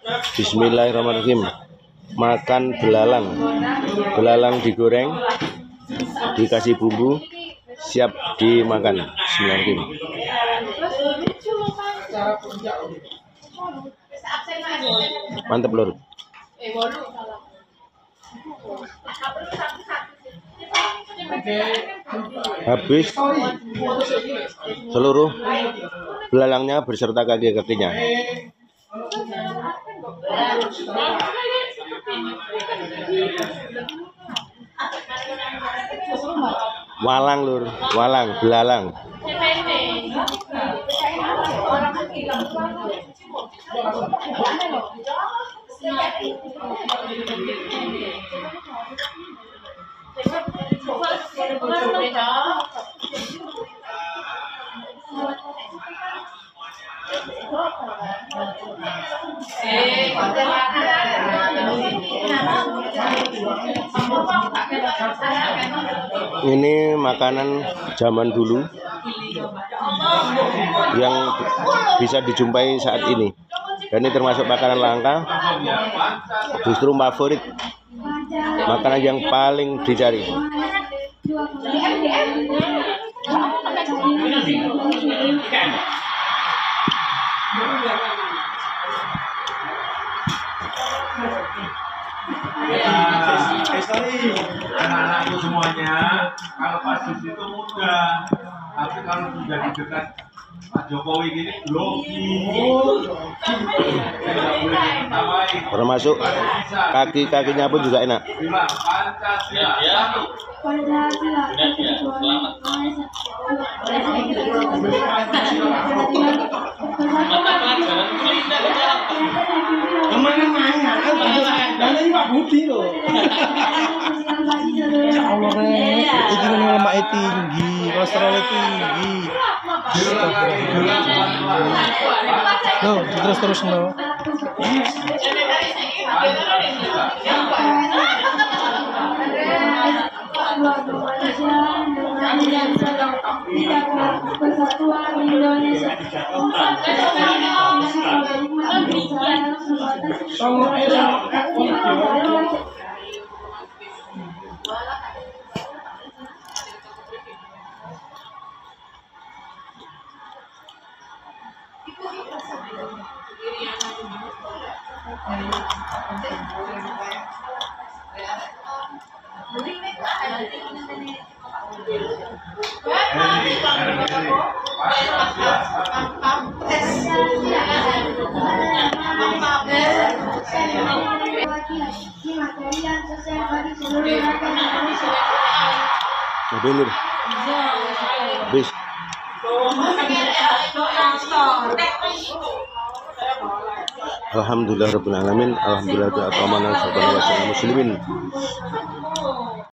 Bismillahirrahmanirrahim. Makan belalang. Belalang digoreng, dikasih bumbu, siap dimakan. Bismillahirrahmanirrahim. Mantap lur. Habis seluruh belalangnya beserta kaki-kakinya. Walang lur, walang, belalang. Ini makanan zaman dulu yang bisa dijumpai saat ini. Dan ini termasuk makanan langka, justru favorit, makanan yang paling dicari. Sorry, anak-anakku semuanya, kalau pas di situ mudah, tapi kalau sudah di dekat Pak Jokowi gini termasuk kaki-kakinya pun juga enak. Pak Budi loh. Ya Allah, ini lemaknya tinggi, kolesterolnya tinggi. Loh, terus loh. Bener. Habis. Alhamdulillah rabbil alamin. Alhamdulillah muslimin.